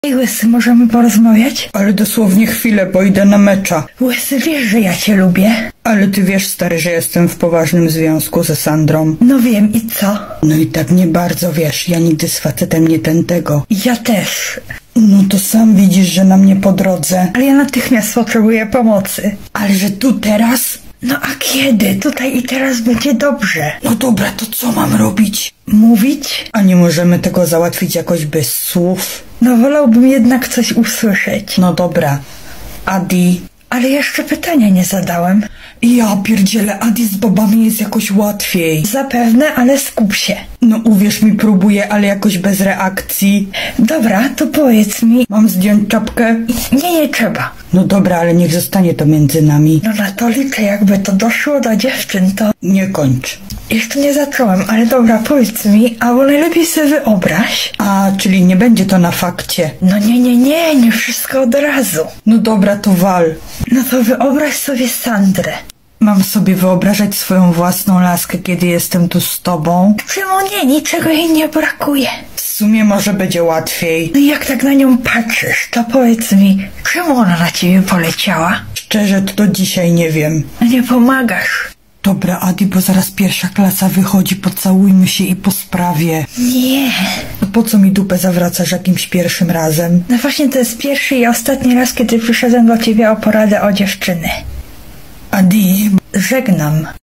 Ej, Łysy, możemy porozmawiać? Ale dosłownie chwilę, bo idę na mecza. Łysy, wiesz, że ja cię lubię? Ale ty wiesz, stary, że jestem w poważnym związku ze Sandrą. No wiem, i co? No i tak nie bardzo, wiesz, ja nigdy z facetem nie tego. Ja też. No to sam widzisz, że na mnie po drodze. Ale ja natychmiast potrzebuję pomocy. Ale że tu teraz? No a kiedy? Tutaj i teraz będzie dobrze. No dobra, to co mam robić? Mówić? A nie możemy tego załatwić jakoś bez słów? No wolałbym jednak coś usłyszeć. No dobra. Adi. Ale jeszcze pytania nie zadałem. Ja pierdzielę, Adi z babami jest jakoś łatwiej. Zapewne, ale skup się. No uwierz mi, próbuję, ale jakoś bez reakcji. Dobra, to powiedz mi. Mam zdjąć czapkę? Nie trzeba. No dobra, ale niech zostanie to między nami. No na to liczę, jakby to doszło do dziewczyn, to... Nie kończ. Jeszcze nie zacząłem, ale dobra, powiedz mi, albo najlepiej sobie wyobraź. A, czyli nie będzie to na fakcie. No nie wszystko od razu. No dobra, to wal. No to wyobraź sobie Sandrę. Mam sobie wyobrażać swoją własną laskę, kiedy jestem tu z tobą? Czemu nie? Niczego jej nie brakuje. W sumie może będzie łatwiej. No i jak tak na nią patrzysz, to powiedz mi, czemu ona na ciebie poleciała? Szczerze, to do dzisiaj nie wiem. No nie pomagasz. Dobra, Adi, bo zaraz pierwsza klasa wychodzi, pocałujmy się i po sprawie. Nie. No po co mi dupę zawracasz jakimś pierwszym razem? No właśnie to jest pierwszy i ostatni raz, kiedy przyszedłem do ciebie o poradę o dziewczyny. Adi, Żegnam.